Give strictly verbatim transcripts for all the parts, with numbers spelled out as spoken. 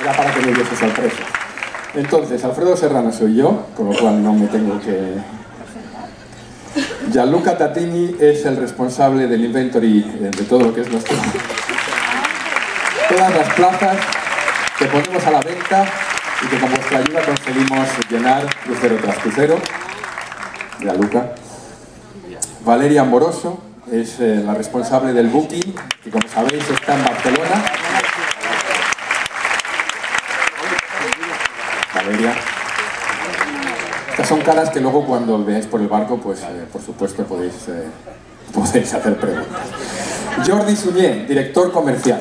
Era para que no hubiese sorpresa. Entonces, Alfredo Serrano soy yo, con lo cual no me tengo que... Gianluca Tatini es el responsable del inventory de todo lo que es nuestro... Todas las plazas que ponemos a la venta y que con vuestra ayuda conseguimos llenar crucero tras crucero. Gianluca. Valeria Amoroso es eh, la responsable del booking, que como sabéis está en Barcelona. Valeria. Estas son caras que luego cuando veáis por el barco, pues eh, por supuesto podéis, eh, podéis hacer preguntas. Jordi Suñé, director comercial.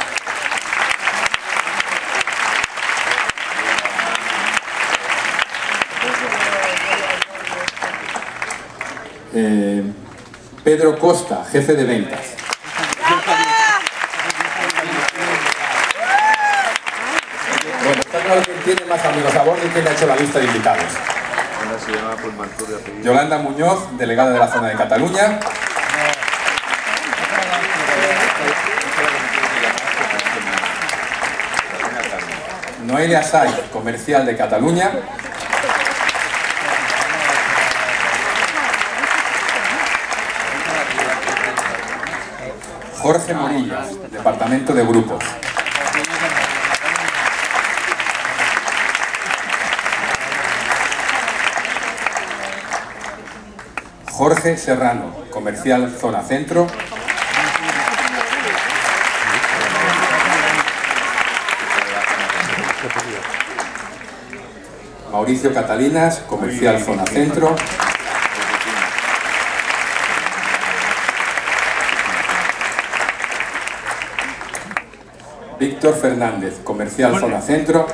Eh, Pedro Costa, jefe de ventas. Bueno, está claro que tiene más amigos a bordo y quién ha hecho la lista de invitados. Yolanda Muñoz, delegada de la zona de Cataluña. Noelia Say, comercial de Cataluña. Jorge Morillas, departamento de grupos. Jorge Serrano, comercial zona centro. Mauricio Catalinas, comercial zona centro. Víctor Fernández, comercial zona centro.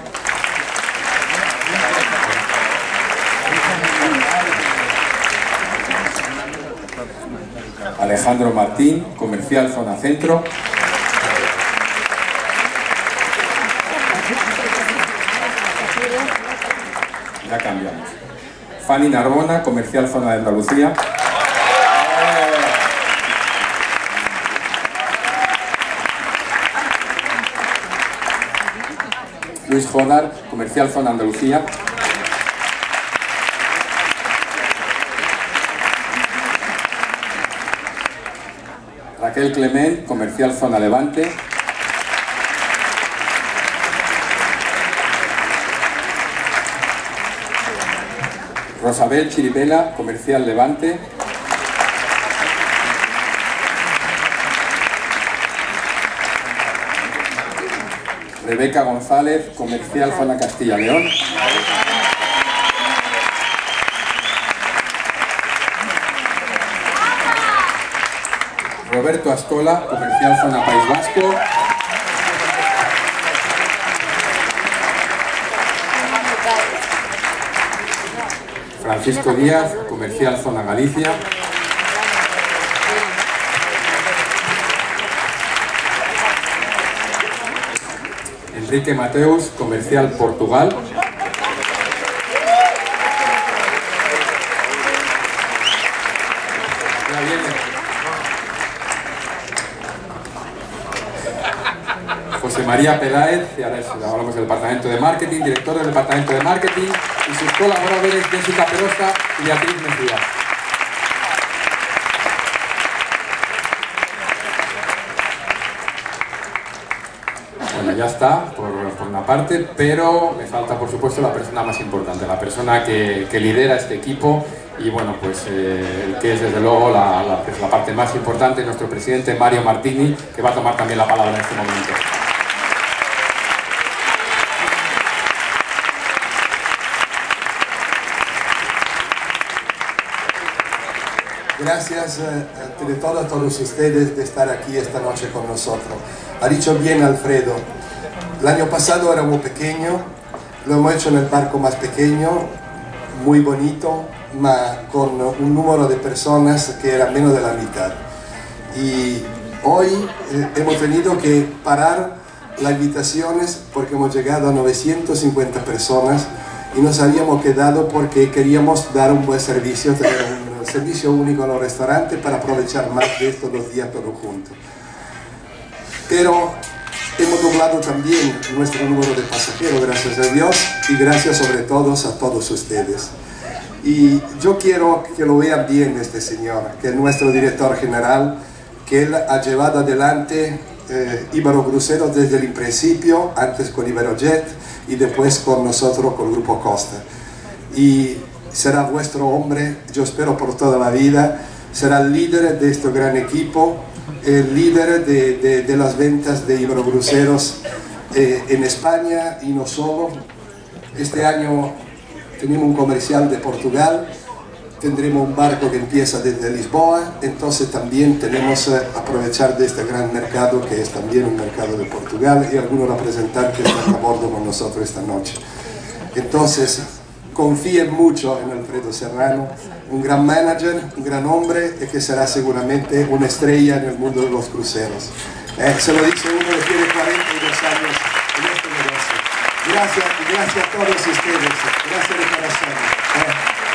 Alejandro Martín, comercial zona centro. Ya cambiamos. Fanny Narbona, comercial zona de Andalucía. Luis Jodar, comercial zona Andalucía. Raquel Clement, comercial zona Levante. Rosabel Chiripela, comercial Levante. Rebeca González, comercial zona Castilla-León. Roberto Ascola, comercial zona País Vasco. Francisco Díaz, comercial zona Galicia. Enrique Mateus, comercial Portugal. Ya viene. José María Peláez, y ahora hablamos del departamento de marketing, director del departamento de marketing, y sus colaboradores Jessica Perosa y Beatriz Mejía. Bueno, ya está, por, por una parte, pero me falta, por supuesto, la persona más importante, la persona que, que lidera este equipo y, bueno, pues eh, el que es, desde luego, la, la, pues, la parte más importante, nuestro presidente Mario Martini, que va a tomar también la palabra en este momento. Gracias eh, de todo a todos ustedes de estar aquí esta noche con nosotros. Ha dicho bien Alfredo, el año pasado era muy pequeño, lo hemos hecho en el barco más pequeño, muy bonito, ma con un número de personas que era menos de la mitad. Y hoy eh, hemos tenido que parar las invitaciones porque hemos llegado a novecientas cincuenta personas y nos habíamos quedado porque queríamos dar un buen servicio, tener un servicio único en los restaurantes para aprovechar más de estos dos días todos juntos. Pero hemos doblado también nuestro número de pasajeros, gracias a Dios, y gracias sobre todo a todos ustedes. Y yo quiero que lo vean bien este señor, que es nuestro director general, que él ha llevado adelante eh, Ibero Cruceros desde el principio, antes con Iberojet y después con nosotros, con el Grupo Costa. Y será vuestro hombre, yo espero por toda la vida, será el líder de este gran equipo, el líder de, de, de las ventas de Ibero Cruceros eh, en España y no solo. Este año tenemos un comercial de Portugal, tendremos un barco que empieza desde Lisboa, entonces también tenemos que aprovechar de este gran mercado que es también un mercado de Portugal, y algunos representantes están a bordo con nosotros esta noche. Entonces, confíen mucho en Alfredo Serrano, un gran manager, un gran hombre y que será seguramente una estrella en el mundo de los cruceros. Eh, se lo dice uno que tiene cuarenta y dos años en este negocio. Gracias, gracias a todos ustedes, gracias de corazón. Eh.